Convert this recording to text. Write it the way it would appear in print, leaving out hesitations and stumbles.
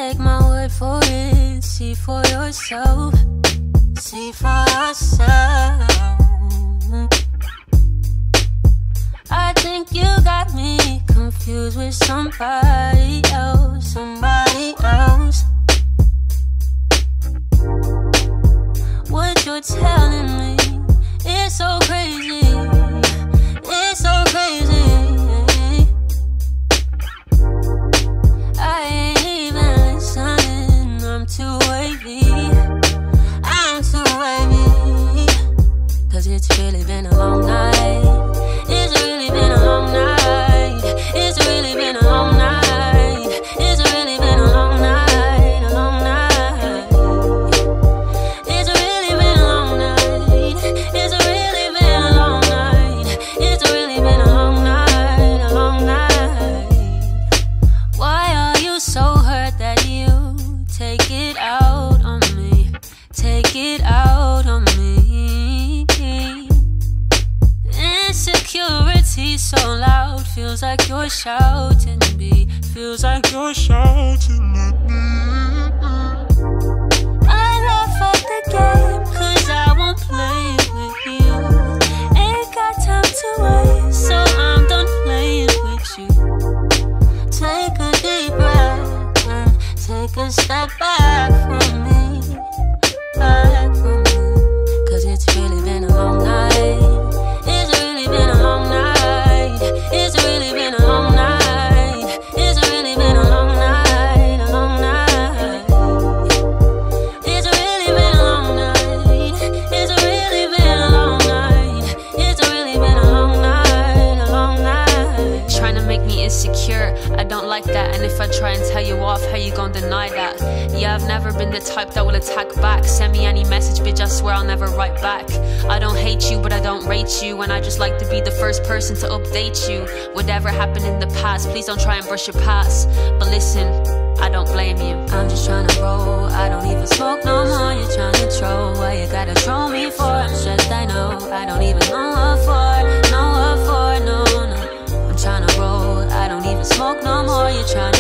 take my word for it. See for yourself. See for yourself. I think you got me confused with somebody else. Somebody else. What you're telling me is so crazy. It's so crazy. I ain't even listening. I'm too wavy. I'm too wavy. Cause it's really been a long night. It's really been a long night. It's really been a long night. It's really been a long night. A long night. It's really been a long night. It's really been a long night. It's really been a long night. A long night. Why are you so hurt that you take it out on me? Take it out on me. Insecurity so loud, feels like you're shouting at me. Feels like you're shouting at me. I laugh at the game, cause I won't play with you. Ain't got time to waste, so I'm done playing with you. Take a deep breath and take a step back from me. Back from me. Cause it's really been a long night. It's really been a long night. It's really been a long night. It's really been a long night. A long night. It's really been a long night. It's really been a long night. It's really been a long night. A long night. Trying to make me insecure, I don't like that. And if I try and tell you off, how you gon' deny that? Yeah, I've never been the type that will attack back. Send me any message, bitch, I swear I'll never write back. I don't hate you, but I don't rate you. And I just like to be the first person to update you. Whatever happened in the past, please don't try and brush your past. But listen, I don't blame you. I'm just trying to roll, I don't even smoke no more. You're trying to troll, why you gotta troll me for? I'm stressed, I know, I don't even know what for. Know what for, no, no. I'm trying to roll, I don't even smoke no more. You're trying